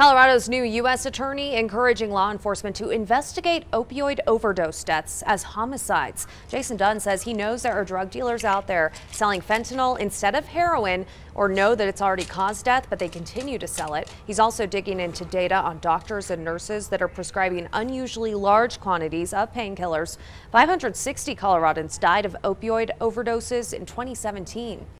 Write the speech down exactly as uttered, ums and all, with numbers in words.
Colorado's new U S attorney encouraging law enforcement to investigate opioid overdose deaths as homicides. Jason Dunn says he knows there are drug dealers out there selling fentanyl instead of heroin or know that it's already caused death, but they continue to sell it. He's also digging into data on doctors and nurses that are prescribing unusually large quantities of painkillers. five hundred sixty Coloradans died of opioid overdoses in twenty seventeen.